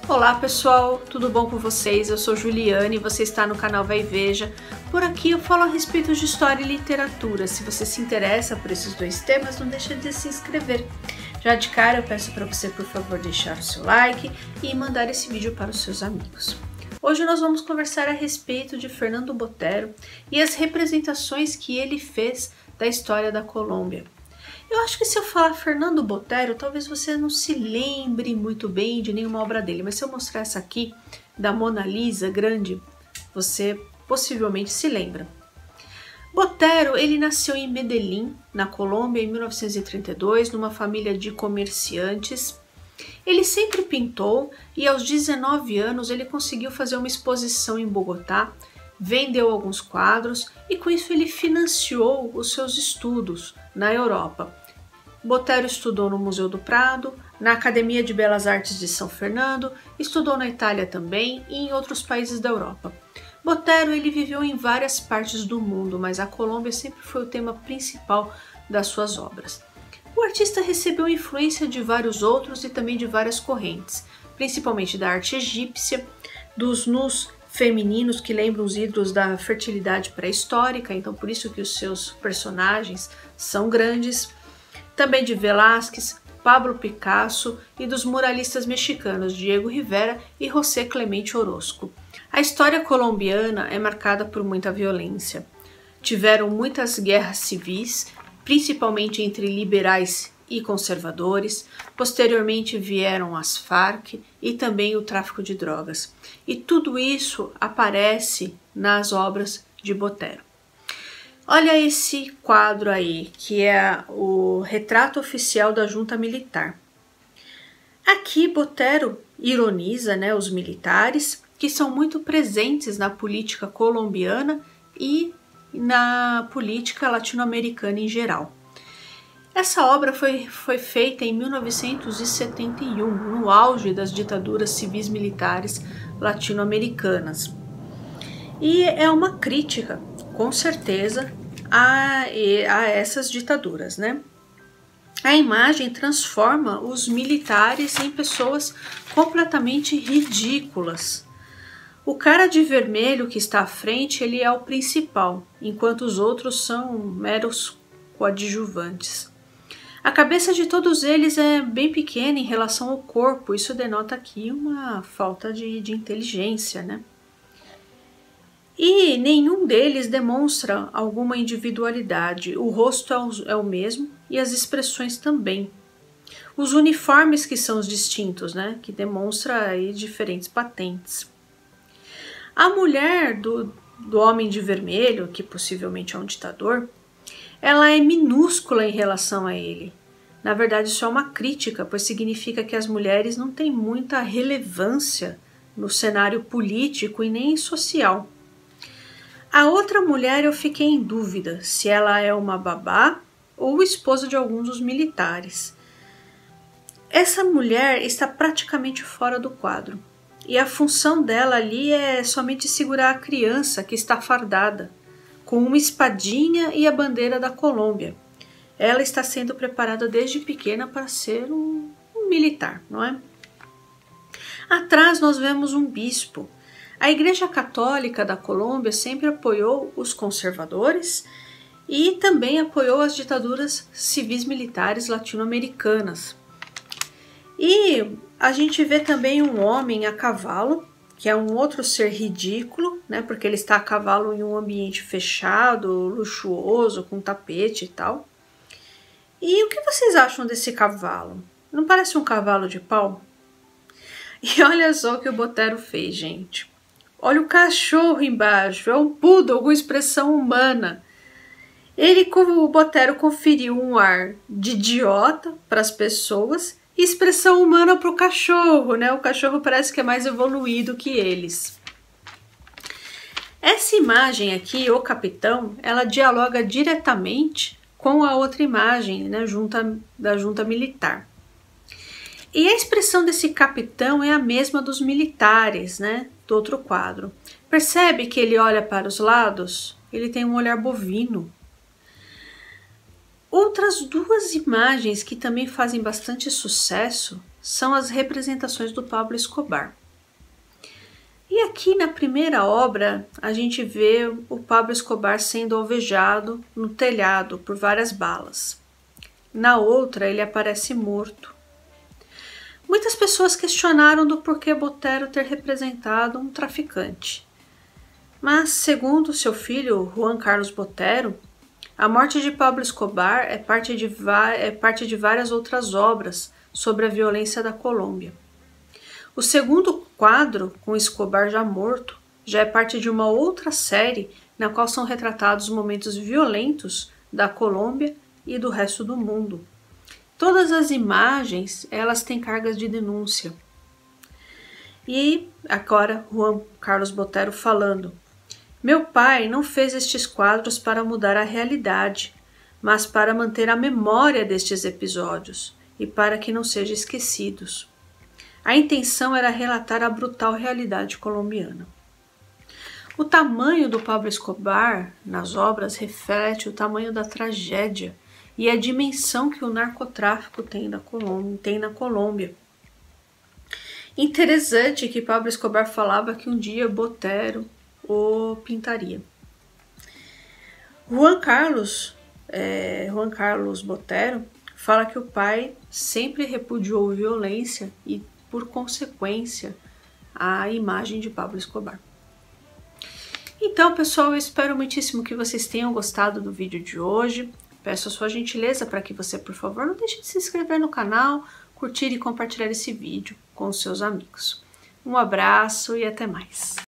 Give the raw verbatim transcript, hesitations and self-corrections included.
Olá pessoal, tudo bom com vocês? Eu sou Juliane e você está no canal Vai e Veja. Por aqui eu falo a respeito de história e literatura. Se você se interessa por esses dois temas, não deixe de se inscrever. Já de cara eu peço para você, por favor, deixar o seu like e mandar esse vídeo para os seus amigos. Hoje nós vamos conversar a respeito de Fernando Botero e as representações que ele fez da história da Colômbia. Eu acho que se eu falar Fernando Botero, talvez você não se lembre muito bem de nenhuma obra dele, mas se eu mostrar essa aqui, da Mona Lisa grande, você possivelmente se lembra. Botero, ele nasceu em Medellín, na Colômbia, em mil novecentos e trinta e dois, numa família de comerciantes. Ele sempre pintou e aos dezenove anos ele conseguiu fazer uma exposição em Bogotá, vendeu alguns quadros e com isso ele financiou os seus estudos na Europa. Botero estudou no Museu do Prado, na Academia de Belas Artes de São Fernando, estudou na Itália também e em outros países da Europa. Botero ele viveu em várias partes do mundo, mas a Colômbia sempre foi o tema principal das suas obras. O artista recebeu influência de vários outros e também de várias correntes, principalmente da arte egípcia, dos nus femininos que lembram os ídolos da fertilidade pré-histórica, então por isso que os seus personagens são grandes, também de Velázquez, Pablo Picasso e dos muralistas mexicanos Diego Rivera e José Clemente Orozco. A história colombiana é marcada por muita violência. Tiveram muitas guerras civis, principalmente entre liberais e conservadores. Posteriormente vieram as Farc e também o tráfico de drogas. E tudo isso aparece nas obras de Botero. Olha esse quadro aí, que é o retrato oficial da junta militar. Aqui Botero ironiza, né, os militares, que são muito presentes na política colombiana e na política latino-americana em geral. Essa obra foi, foi feita em mil novecentos e setenta e um, no auge das ditaduras civis militares latino-americanas. E é uma crítica, com certeza, a, a essas ditaduras, né? A imagem transforma os militares em pessoas completamente ridículas. O cara de vermelho que está à frente, ele é o principal, enquanto os outros são meros coadjuvantes. A cabeça de todos eles é bem pequena em relação ao corpo, isso denota aqui uma falta de, de inteligência, né? E nenhum deles demonstra alguma individualidade, o rosto é o, é o mesmo e as expressões também. Os uniformes que são os distintos, né? Que demonstra aí diferentes patentes. A mulher do, do homem de vermelho, que possivelmente é um ditador, ela é minúscula em relação a ele. Na verdade, isso é uma crítica, pois significa que as mulheres não têm muita relevância no cenário político e nem social. A outra mulher eu fiquei em dúvida se ela é uma babá ou esposa de alguns dos militares. Essa mulher está praticamente fora do quadro e a função dela ali é somente segurar a criança que está fardada, com uma espadinha e a bandeira da Colômbia. Ela está sendo preparada desde pequena para ser um, um militar, não é? Atrás nós vemos um bispo. A Igreja Católica da Colômbia sempre apoiou os conservadores e também apoiou as ditaduras civis militares latino-americanas. E a gente vê também um homem a cavalo, que é um outro ser ridículo, né, porque ele está a cavalo em um ambiente fechado, luxuoso, com tapete e tal. E o que vocês acham desse cavalo? Não parece um cavalo de pau? E olha só o que o Botero fez, gente. Olha o cachorro embaixo, é um poodle com expressão humana. Ele, como o Botero, conferiu um ar de idiota para as pessoas e expressão humana para o cachorro, né? O cachorro parece que é mais evoluído que eles. Essa imagem aqui, o capitão, ela dialoga diretamente com a outra imagem, né, junta, da junta militar. E a expressão desse capitão é a mesma dos militares, né, do outro quadro. Percebe que ele olha para os lados? Ele tem um olhar bovino. Outras duas imagens que também fazem bastante sucesso são as representações do Pablo Escobar. E aqui na primeira obra a gente vê o Pablo Escobar sendo alvejado no telhado por várias balas. Na outra ele aparece morto. Muitas pessoas questionaram do porquê Botero ter representado um traficante. Mas, segundo seu filho Juan Carlos Botero, a morte de Pablo Escobar é parte de, é parte de várias outras obras sobre a violência da Colômbia. O segundo quadro, com Escobar já morto, já é parte de uma outra série na qual são retratados momentos violentos da Colômbia e do resto do mundo. Todas as imagens, elas têm cargas de denúncia. E agora Juan Carlos Botero falando: meu pai não fez estes quadros para mudar a realidade, mas para manter a memória destes episódios e para que não sejam esquecidos. A intenção era relatar a brutal realidade colombiana. O tamanho do Pablo Escobar nas obras reflete o tamanho da tragédia e a dimensão que o narcotráfico tem na Colômbia. Tem na Colômbia. Interessante que Pablo Escobar falava que um dia Botero o pintaria. Juan Carlos, é, Juan Carlos Botero fala que o pai sempre repudiou violência e, por consequência, a imagem de Pablo Escobar. Então, pessoal, eu espero muitíssimo que vocês tenham gostado do vídeo de hoje. Peço a sua gentileza para que você, por favor, não deixe de se inscrever no canal, curtir e compartilhar esse vídeo com os seus amigos. Um abraço e até mais!